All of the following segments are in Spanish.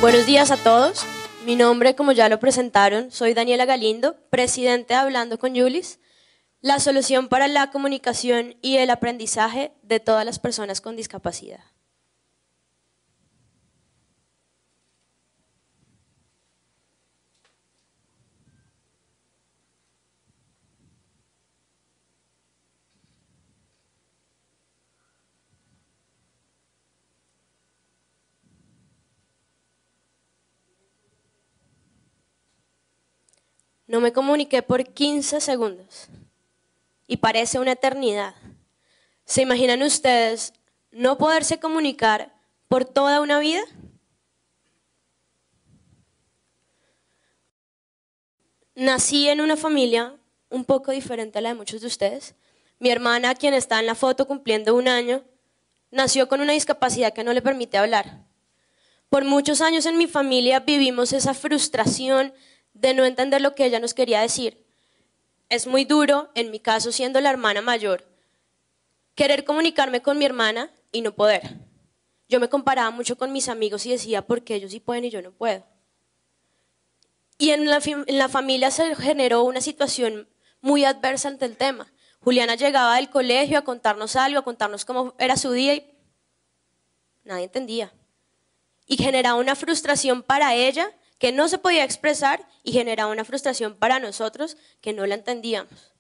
Buenos días a todos. Mi nombre, como ya lo presentaron, soy Daniela Galindo, presidente de Hablando con Yulis, la solución para la comunicación y el aprendizaje de todas las personas con discapacidad. No me comuniqué por 15 segundos y parece una eternidad. ¿Se imaginan ustedes no poderse comunicar por toda una vida? Nací en una familia un poco diferente a la de muchos de ustedes. Mi hermana, quien está en la foto cumpliendo 1 año, nació con una discapacidad que no le permite hablar. Por muchos años en mi familia vivimos esa frustración de no entender lo que ella nos quería decir. Es muy duro, en mi caso siendo la hermana mayor, querer comunicarme con mi hermana y no poder. Yo me comparaba mucho con mis amigos y decía, ¿por qué ellos sí pueden y yo no puedo? Y en la familia se generó una situación muy adversa ante el tema. Juliana llegaba del colegio a contarnos algo, a contarnos cómo era su día y nadie entendía. Y generaba una frustración para ella que no se podía expresar y generaba una frustración para nosotros que no la entendíamos.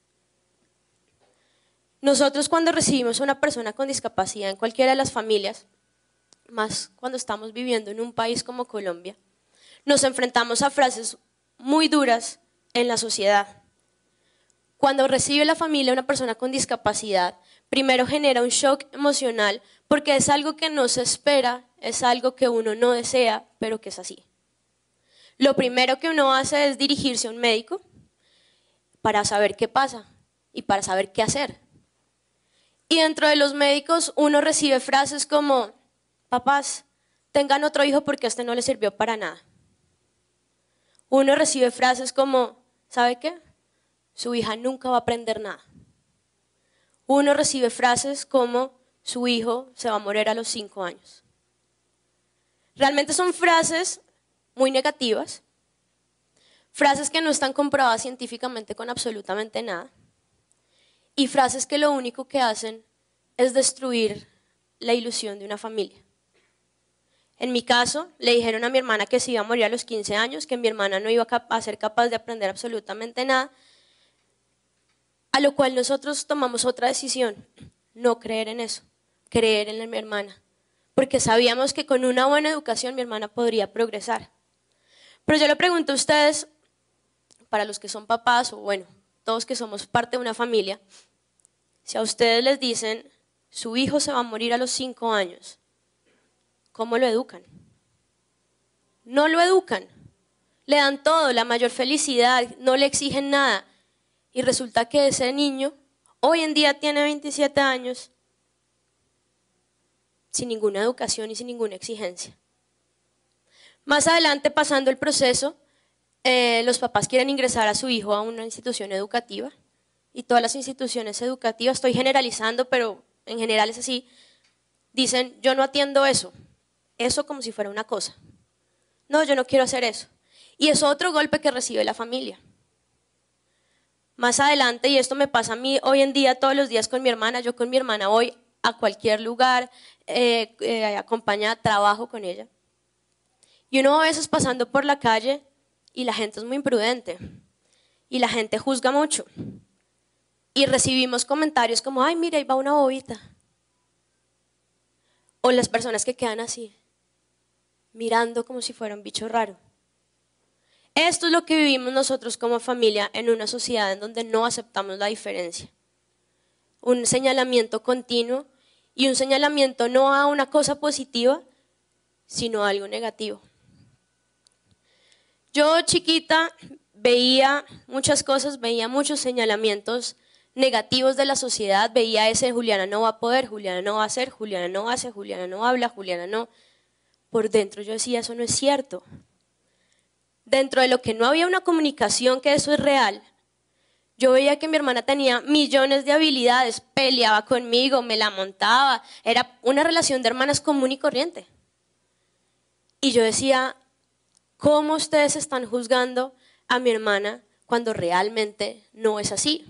Nosotros cuando recibimos a una persona con discapacidad en cualquiera de las familias, más cuando estamos viviendo en un país como Colombia, nos enfrentamos a frases muy duras en la sociedad. Cuando recibe la familia una persona con discapacidad, primero genera un shock emocional porque es algo que no se espera, es algo que uno no desea, pero que es así. Lo primero que uno hace es dirigirse a un médico para saber qué pasa y para saber qué hacer. Y dentro de los médicos uno recibe frases como, papás, tengan otro hijo porque este no les sirvió para nada. Uno recibe frases como, ¿sabe qué? Su hija nunca va a aprender nada. Uno recibe frases como, su hijo se va a morir a los 5 años. Realmente son frases muy negativas, frases que no están comprobadas científicamente con absolutamente nada y frases que lo único que hacen es destruir la ilusión de una familia. En mi caso, le dijeron a mi hermana que se iba a morir a los 15 años, que mi hermana no iba a ser capaz de aprender absolutamente nada, a lo cual nosotros tomamos otra decisión, no creer en eso, creer en mi hermana, porque sabíamos que con una buena educación mi hermana podría progresar. Pero yo le pregunto a ustedes, para los que son papás, o bueno, todos que somos parte de una familia, si a ustedes les dicen, su hijo se va a morir a los 5 años, ¿cómo lo educan? No lo educan, le dan todo, la mayor felicidad, no le exigen nada. Y resulta que ese niño hoy en día tiene 27 años sin ninguna educación y sin ninguna exigencia. Más adelante, pasando el proceso, los papás quieren ingresar a su hijo a una institución educativa y todas las instituciones educativas, estoy generalizando, pero en general es así, dicen, yo no atiendo eso como si fuera una cosa. No, yo no quiero hacer eso. Y es otro golpe que recibe la familia. Más adelante, y esto me pasa a mí hoy en día todos los días con mi hermana, yo con mi hermana voy a cualquier lugar, acompaña, trabajo con ella. Y uno a veces pasando por la calle y la gente es muy imprudente y la gente juzga mucho. Y recibimos comentarios como, ay, mira, ahí va una bobita. O las personas que quedan así, mirando como si fuera un bicho raro. Esto es lo que vivimos nosotros como familia en una sociedad en donde no aceptamos la diferencia. Un señalamiento continuo y un señalamiento no a una cosa positiva, sino a algo negativo. Yo chiquita veía muchas cosas, veía muchos señalamientos negativos de la sociedad, veía ese Juliana no va a poder, Juliana no va a hacer, Juliana no hace, Juliana no habla, Juliana no. Por dentro yo decía, eso no es cierto. Dentro de lo que no había una comunicación, que eso es real, yo veía que mi hermana tenía millones de habilidades, peleaba conmigo, me la montaba, era una relación de hermanas común y corriente. Y yo decía, ¿cómo ustedes están juzgando a mi hermana cuando realmente no es así?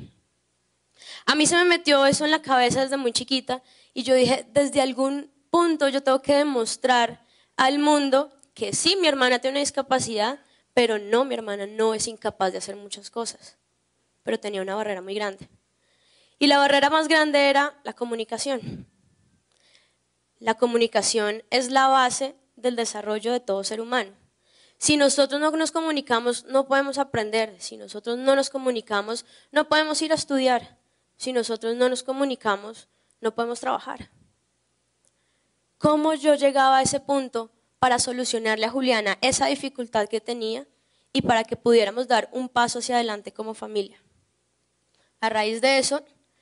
A mí se me metió eso en la cabeza desde muy chiquita y yo dije, desde algún punto yo tengo que demostrar al mundo que sí, mi hermana tiene una discapacidad, pero no, mi hermana no es incapaz de hacer muchas cosas. Pero tenía una barrera muy grande. Y la barrera más grande era la comunicación. La comunicación es la base del desarrollo de todo ser humano. Si nosotros no nos comunicamos, no podemos aprender. Si nosotros no nos comunicamos, no podemos ir a estudiar. Si nosotros no nos comunicamos, no podemos trabajar. ¿Cómo yo llegaba a ese punto para solucionarle a Juliana esa dificultad que tenía y para que pudiéramos dar un paso hacia adelante como familia? A raíz de eso,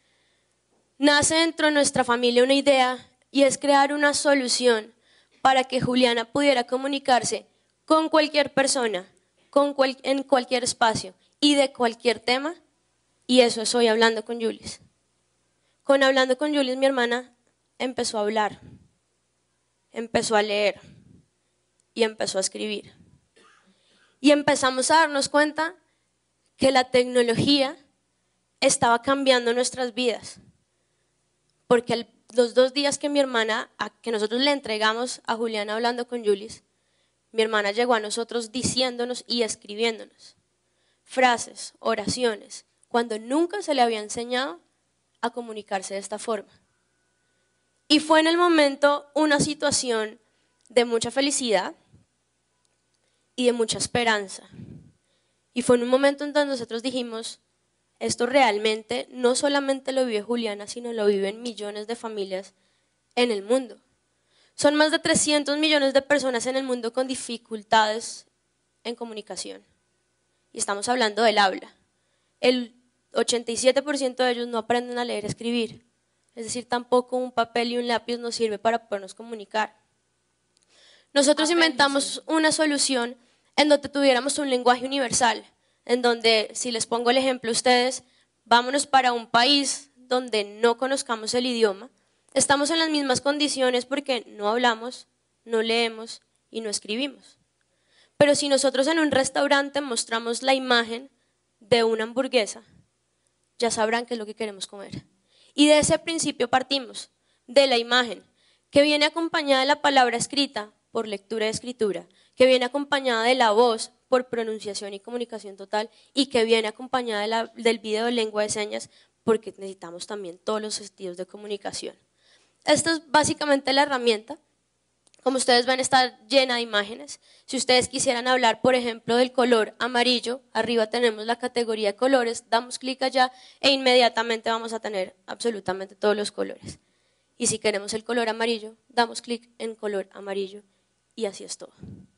nace dentro de nuestra familia una idea y es crear una solución para que Juliana pudiera comunicarse con cualquier persona, en cualquier espacio y de cualquier tema. Y eso es hoy Hablando con Julis. Con Hablando con Julis, mi hermana empezó a hablar, empezó a leer y empezó a escribir. Y empezamos a darnos cuenta que la tecnología estaba cambiando nuestras vidas. Porque los 2 días que que nosotros le entregamos a Juliana Hablando con Julis, mi hermana llegó a nosotros diciéndonos y escribiéndonos frases, oraciones, cuando nunca se le había enseñado a comunicarse de esta forma. Y fue en el momento una situación de mucha felicidad y de mucha esperanza. Y fue en un momento en donde nosotros dijimos, esto realmente no solamente lo vive Juliana, sino lo viven millones de familias en el mundo. Son más de 300 millones de personas en el mundo con dificultades en comunicación. Y estamos hablando del habla. El 87% de ellos no aprenden a leer y escribir. Es decir, tampoco un papel y un lápiz nos sirve para podernos comunicar. Nosotros inventamos una solución en donde tuviéramos un lenguaje universal, en donde, si les pongo el ejemplo a ustedes, vámonos para un país donde no conozcamos el idioma, estamos en las mismas condiciones porque no hablamos, no leemos y no escribimos. Pero si nosotros en un restaurante mostramos la imagen de una hamburguesa, ya sabrán qué es lo que queremos comer. Y de ese principio partimos, de la imagen, que viene acompañada de la palabra escrita por lectura y escritura, que viene acompañada de la voz por pronunciación y comunicación total y que viene acompañada del video de lengua de señas porque necesitamos también todos los estilos de comunicación. Esta es básicamente la herramienta. Como ustedes ven, está llena de imágenes. Si ustedes quisieran hablar, por ejemplo, del color amarillo, arriba tenemos la categoría de colores, damos clic allá e inmediatamente vamos a tener absolutamente todos los colores. Y si queremos el color amarillo, damos clic en color amarillo y así es todo.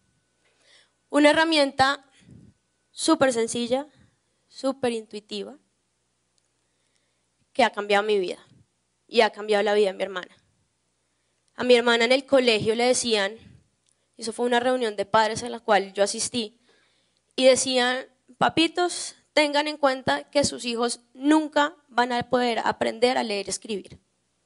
Una herramienta súper sencilla, súper intuitiva, que ha cambiado mi vida y ha cambiado la vida de mi hermana. A mi hermana en el colegio le decían, eso fue una reunión de padres en la cual yo asistí, y decían, papitos, tengan en cuenta que sus hijos nunca van a poder aprender a leer y escribir.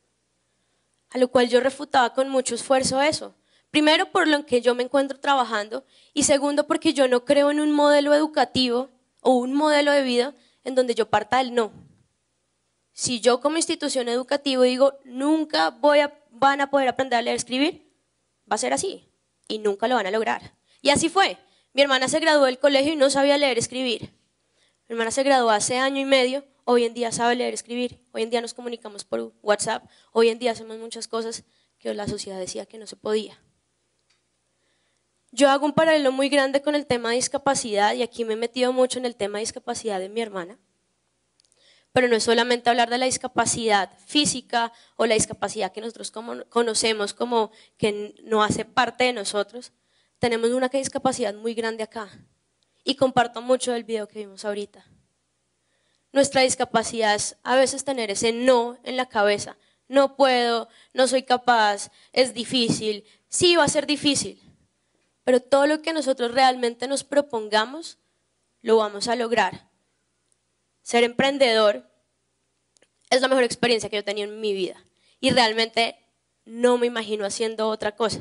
A lo cual yo refutaba con mucho esfuerzo eso. Primero, por lo que yo me encuentro trabajando, y segundo, porque yo no creo en un modelo educativo o un modelo de vida en donde yo parta del no. Si yo como institución educativa digo, nunca van a poder aprender a leer y escribir, va a ser así, y nunca lo van a lograr. Y así fue. Mi hermana se graduó del colegio y no sabía leer y escribir. Mi hermana se graduó hace 1 año y medio, hoy en día sabe leer y escribir, hoy en día nos comunicamos por WhatsApp, hoy en día hacemos muchas cosas que la sociedad decía que no se podía. Yo hago un paralelo muy grande con el tema de discapacidad y aquí me he metido mucho en el tema de discapacidad de mi hermana. Pero no es solamente hablar de la discapacidad física o la discapacidad que nosotros conocemos como que no hace parte de nosotros. Tenemos una discapacidad muy grande acá y comparto mucho del video que vimos ahorita. Nuestra discapacidad es a veces tener ese no en la cabeza. No puedo, no soy capaz, es difícil. Sí, va a ser difícil, pero todo lo que nosotros realmente nos propongamos lo vamos a lograr. Ser emprendedor es la mejor experiencia que yo he tenido en mi vida y realmente no me imagino haciendo otra cosa.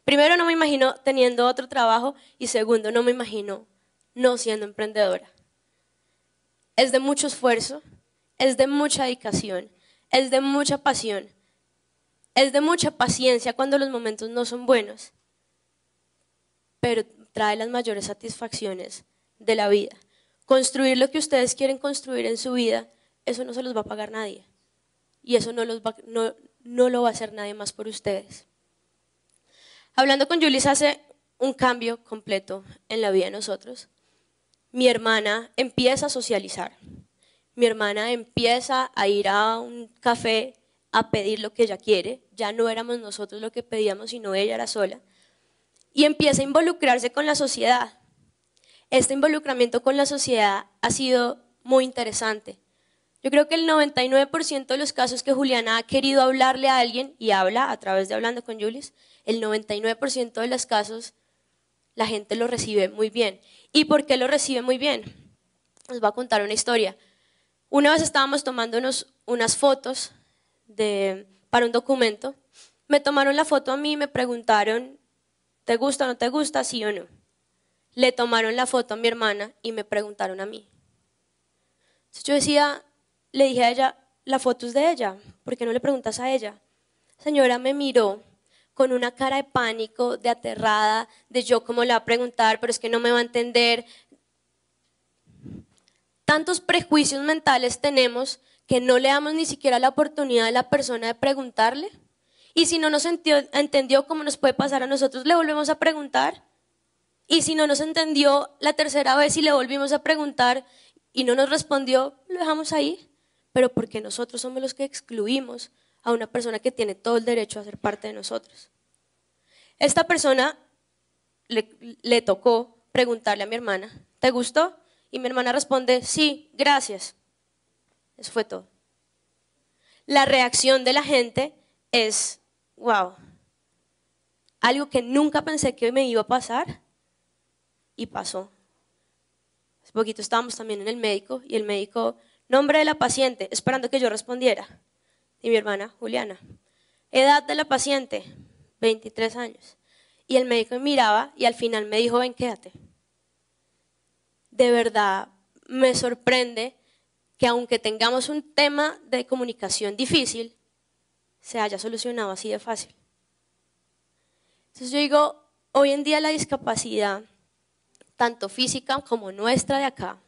Primero, no me imagino teniendo otro trabajo y segundo, no me imagino no siendo emprendedora. Es de mucho esfuerzo, es de mucha dedicación, es de mucha pasión, es de mucha paciencia cuando los momentos no son buenos, pero trae las mayores satisfacciones de la vida. Construir lo que ustedes quieren construir en su vida, eso no se los va a pagar nadie y eso no lo va a hacer nadie más por ustedes. Hablando con Julis hace un cambio completo en la vida de nosotros. Mi hermana empieza a socializar. Mi hermana empieza a ir a un café a pedir lo que ella quiere. Ya no éramos nosotros lo que pedíamos, sino ella era sola. Y empieza a involucrarse con la sociedad. Este involucramiento con la sociedad ha sido muy interesante. Yo creo que el 99% de los casos que Juliana ha querido hablarle a alguien, y habla a través de Hablando con Julis, el 99% de los casos la gente lo recibe muy bien. ¿Y por qué lo recibe muy bien? Les voy a contar una historia. Una vez estábamos tomándonos unas fotos para un documento. Me tomaron la foto a mí y me preguntaron, ¿te gusta o no te gusta, sí o no? Le tomaron la foto a mi hermana y me preguntaron a mí. Entonces yo le dije a ella, la foto es de ella, ¿por qué no le preguntas a ella? La señora me miró con una cara de pánico, de aterrada, de yo cómo le va a preguntar, pero es que no me va a entender. Tantos prejuicios mentales tenemos que no le damos ni siquiera la oportunidad a la persona de preguntarle. Y si no nos entendió cómo nos puede pasar a nosotros, le volvemos a preguntar. Y si no nos entendió la tercera vez y le volvimos a preguntar y no nos respondió, lo dejamos ahí. Pero porque nosotros somos los que excluimos a una persona que tiene todo el derecho a ser parte de nosotros. Esta persona le tocó preguntarle a mi hermana, ¿te gustó? Y mi hermana responde, sí, gracias. Eso fue todo. La reacción de la gente es, wow, algo que nunca pensé que me iba a pasar y pasó. Hace poquito estábamos también en el médico y el médico, nombre de la paciente, esperando que yo respondiera. Y mi hermana, Juliana, edad de la paciente, 23 años. Y el médico me miraba y al final me dijo, ven, quédate. De verdad me sorprende que aunque tengamos un tema de comunicación difícil, se haya solucionado así de fácil. Entonces yo digo, hoy en día la discapacidad, tanto física como nuestra de acá,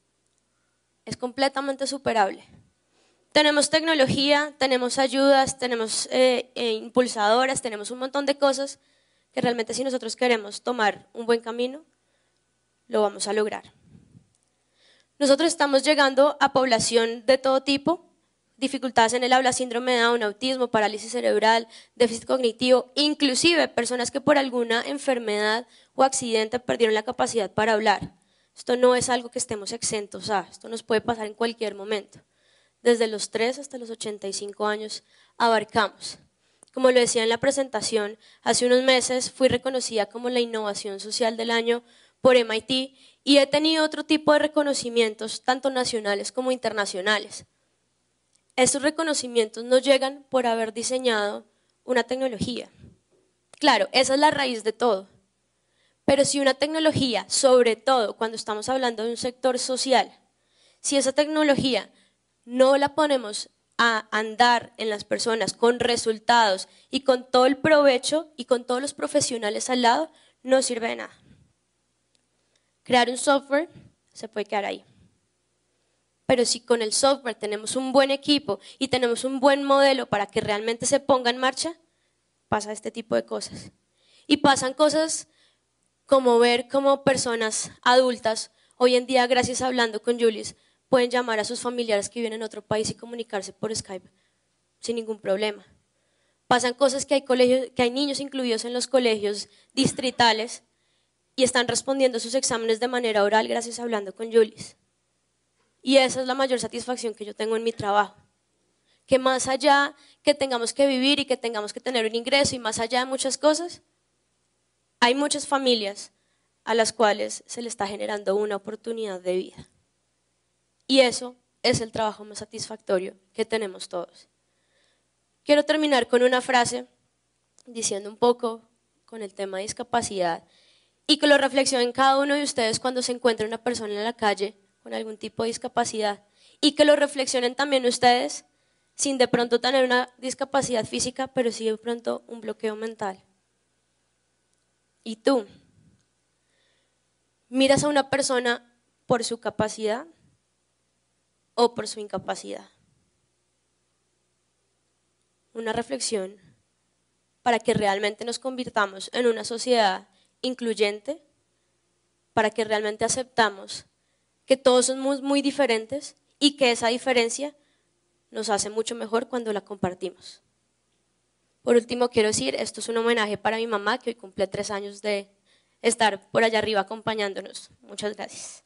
es completamente superable. Tenemos tecnología, tenemos ayudas, tenemos impulsadoras, tenemos un montón de cosas que realmente si nosotros queremos tomar un buen camino, lo vamos a lograr. Nosotros estamos llegando a población de todo tipo, dificultades en el habla, síndrome de Down, autismo, parálisis cerebral, déficit cognitivo, inclusive personas que por alguna enfermedad o accidente perdieron la capacidad para hablar. Esto no es algo que estemos exentos a, esto nos puede pasar en cualquier momento. Desde los 3 hasta los 85 años abarcamos. Como lo decía en la presentación, hace unos meses fui reconocida como la innovación social del año por MIT y he tenido otro tipo de reconocimientos, tanto nacionales como internacionales. Estos reconocimientos no llegan por haber diseñado una tecnología. Claro, esa es la raíz de todo. Pero si una tecnología, sobre todo cuando estamos hablando de un sector social, si esa tecnología no la ponemos a andar en las personas con resultados y con todo el provecho y con todos los profesionales al lado, no sirve de nada. Crear un software se puede quedar ahí. Pero si con el software tenemos un buen equipo y tenemos un buen modelo para que realmente se ponga en marcha, pasa este tipo de cosas. Y pasan cosas como ver cómo personas adultas, hoy en día gracias a Hablando con Julis, pueden llamar a sus familiares que viven en otro país y comunicarse por Skype sin ningún problema. Pasan cosas que hay niños incluidos en los colegios distritales y están respondiendo sus exámenes de manera oral gracias a Hablando con Julis. Y esa es la mayor satisfacción que yo tengo en mi trabajo. Que más allá que tengamos que vivir y que tengamos que tener un ingreso y más allá de muchas cosas, hay muchas familias a las cuales se le está generando una oportunidad de vida. Y eso es el trabajo más satisfactorio que tenemos todos. Quiero terminar con una frase diciendo un poco con el tema de discapacidad y que lo reflexionen cada uno de ustedes cuando se encuentre una persona en la calle con algún tipo de discapacidad y que lo reflexionen también ustedes sin de pronto tener una discapacidad física, pero sí de pronto un bloqueo mental. ¿Y tú? ¿Miras a una persona por su capacidad o por su incapacidad? Una reflexión para que realmente nos convirtamos en una sociedad incluyente, para que realmente aceptamos que todos somos muy diferentes y que esa diferencia nos hace mucho mejor cuando la compartimos. Por último, quiero decir, esto es un homenaje para mi mamá, que hoy cumple 3 años de estar por allá arriba acompañándonos. Muchas gracias.